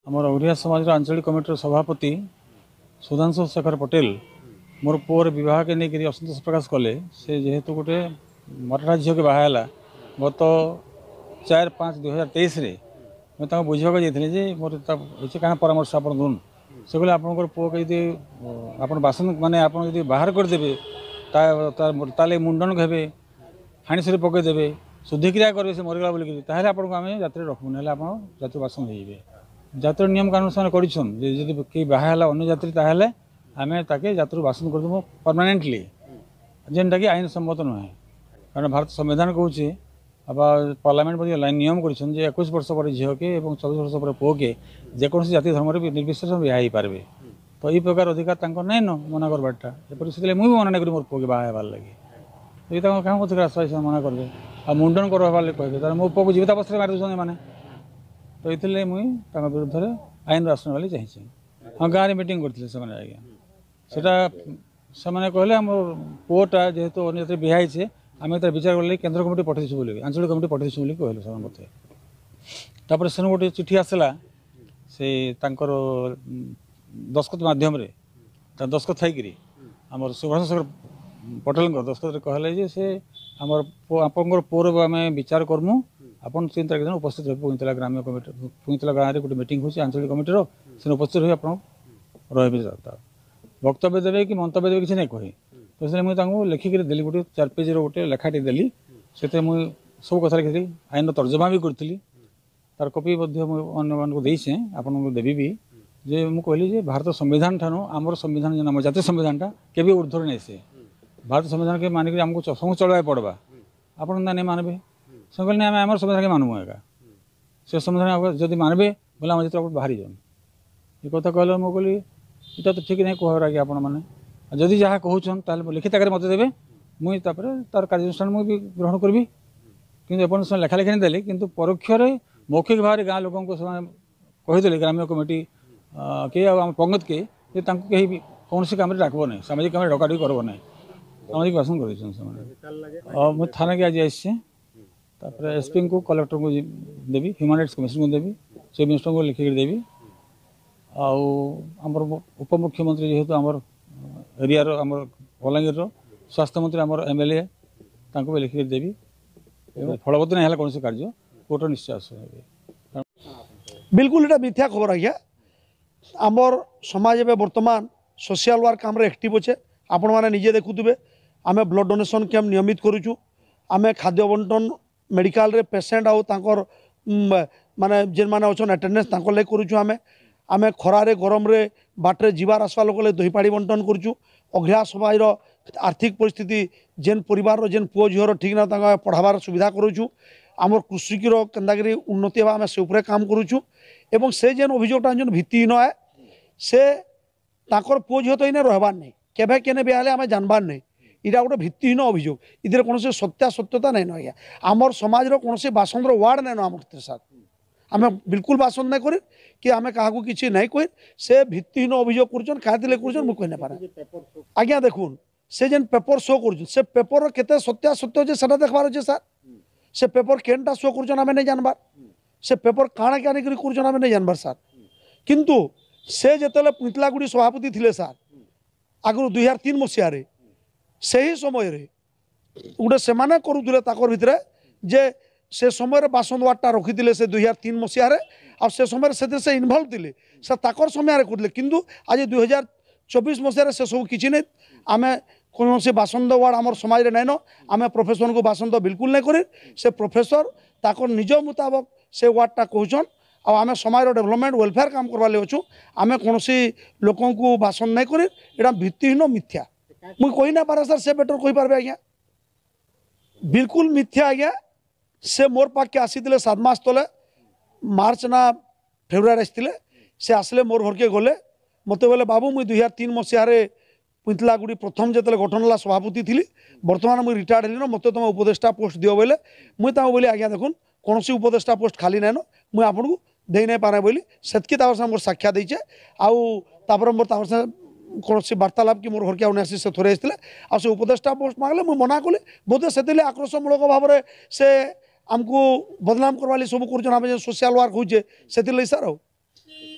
आमर ओडिया समाज आंचलिक कमिटर सभापति सुधांशु शेखर पटेल मोर पुअर बह के नहीं असंतोष प्रकाश कले से जेहेतु गोटे मराठा झील के बाहला गत 4/5/2023 मैं बुझा जाइए मोर क्या परामर्श आप दून से कहले आपंकर पुओ के आप बासन माने आप बाहर करदे ताले मुंडन घेबे हाणी से पकईदे शुद्धिक्रिया करेंगे से मरीगला बोलिकी ताहले आपको आम जात्री रखू ना आप जाति बासन होइबे जातिर नियम कानून से कर कई बाहला अन्य जात्री ताहले आम ताके जातर बासन करदेबू परमानेंटली जेनटा कि आईन सम्मत नुहे कारण भारत संविधान कहूँ अब पार्लियामेंट नियम कर 21 वर्ष पर झील के 24 वर्ष पर पुओ के जेकोसी जाति धर्म निर्विशेष बिहा पारे तो ये प्रकार अधिकार नहीं न मना करवाटा मुझे भी मना नहीं करी मोर पुओ के बाहर लगे ये क्या कथी आश्वास मना करदे आ मुंडन करवार कहे मो पुओ को जीवितावस्था मारी दूसरे मैंने तो ये मुझे विरुद्ध में आईन आसन वाली चाहिए हाँ गाँव में मीटिंग करते से आज्ञा से कहले आम पुओटा जेहेतु अन्य जाति बिहाई आम तार विचार कले केन्द्र कमिटी पठेसु बोली आंचलिक कमिटी पठेसु बोली कहले से मत तापर से गोटे चिठी आसला से तांकर दस्खत माध्यम दस्खत थी आम सुभाष शेखर पटेल दस्खत कहले से आमर आपंकर पुअर आम विचार करमु आपन 3 तारिख दिन उपस्थित रहे पुईतला ग्राम्य कमिटी पुईतला गाँव में गोटे मीटिंग होची आंचलिक कमिटीर से उपस्थित रही आप रही वक्तव्य देवे कि मंतव्य देवे किसी नहीं कहे तो इसलिए मुझे लिखिक देली गोटे 4 पेज गोटे लेखाटी देली से मुझे सब कथा लिखी आईन तर्जमा भी करी तार कपी अन्य देचे आपको देवी भी जे मुझे कहली भारत संविधान ठानु आमर संविधान आम जातीय संविधानटा केबे ऊर्ध्वर नहीं से भारत संविधान के मानिक आमको समस्त चलवाई पड़वा आप नहीं मानबे से कहले आम आम संविधान के मानबू एका से संविधान जब मानबे बोले आम जो बाहरी जाऊँ ये कथा कहले मुझे कहली इटा तो ठीक नहीं कहर आगे आपण मैंने जदि जहाँ कहूँ लिखित आगे मत देवे मुझे तार कार्यानुष्ठान मुझे भी ग्रहण करी कि लेखा लेखा नहीं देली कि परोक्ष मौखिक भाव गाँ लोक कहीदे ग्राम्य कमिटी किए आम पंगत के कहीं कौन काम डाकब ना सामाजिक काम डकाडी करब ना सामाजिक भाषण कर मुझे थाना के आज आसपर एसपी को कलेक्टर को देवी ह्यूमन राइट्स कमिशन को देवी चीफ मिनिस्टर को लिखिक देवी आमर उपमुख्यमंत्री जेहेतु आमर एरिया आमर बलांगीर स्वास्थ्य मंत्री आमर एमएलए तांको भी लिखिक देवी फलवती नहीं कौन कार्य कोर्ट निश्चय आस बिल्कुल ये मिथ्या खबर आज्ञा आमर समाज ए बर्तमान सोशल वर्क आम एक्टिव अच्छे आपण मैंने निजे देखुवे आम ब्लड डोनेशन कैंप नियमित करुचु आम खाद्य बंटन मेडिकल रे पेसेंट आउ तांकर माने जेन माने अछन अटेंडेंस तांको ले करुचु आम खरारे गरम रे बाटे जीवार आसवा लोक दही पाड़ी बंटन करुचु अघिया समाज आर्थिक परिस्थिति जेन परिवार जेन पुओ झीर ठीक ना पढ़ाबार सुविधा करुचु आमर कृषिकीर केन्दागिरी उन्नति आम से उपरे काम करुचु एवं से जेन अभियोगटा जेन भित्तिहीन है से ताकर पुओ झील तो इने रहबार नहीं केबे केने बिहाले आम जानबार नहीं इटा गोटे भित्तिहीन अभियोग इधर कौन सत्यता नहीं आज्ञा आमर समाज कौन बासंद वार्ड नहीं आम साथ आम बिल्कुल बासंद नहीं कर कि आम क्या किसी नहीं कह से भित्तिहीन अभियोग कर मुझे पारे आज्ञा देखुन से जेन पेपर शो कर पेपर केते सत्यासत्य अच्छे से देखबार अच्छे सर से पेपर केनटा शो कर नहीं जानबार से पेपर काଣା क्या नहीं कर नहीं जानबार सर किंतु से जिते पुईतलागुड़ी सभापति थे सर आगु 2003 मसीह से ही समय गोटे से करुले भितर जे से समय बासंद वार्डटा रखी से 2003 मसीह आ से समय से इनवल्व थे से ताकर समय करुले किंतु आज 2024 मसीह से सब किसी नहीं आम कौन से बासंद वार्ड आम समाज नहीं न आम प्रोफेसर को बासंद बिल्कुल नहीं कर से प्रोफेसर ताकर निज मुताबक से वार्डटा कहन आम समाज डेवलपमेंट वेलफेयर काम करवाले अच्छु आम कौन लोक बासंद नहीं कर यहाँ भित्तिहीन मिथ्या मुझे कही ना पारे सर से बेटर कही पारे आज्ञा बिल्कुल मिथ्या आज्ञा से मोर पाके आसी 7 मास तले मार्च ना फेब्रुआरी आसते से आसले मोर घर के गले मत बोले बाबू मुझे 2003 मसीह पुईतलागुड़ी प्रथम जो गठन है सभापति थी बर्तमान मुझे रिटायर्ड हल मत तुम उपदेष्टा पोस्ट दियो बोले मुझे बोली आज्ञा देखुन कौन उपदेष्टा पोस्ट खाली नाइन मुझे आपको दे नहीं पारे बोली सेतकी मोर साक्षात देचे आपर मोर कौन वार्तालाप कि मोर घर के आसी से थोड़े आसते आ से उपदेष्टा पोस्ट मांगले मुझे मना कली बोधे से आक्रोशमूलक भाव में से आमको बदनाम करवाली सब कर सोशल वर्क होचे से सर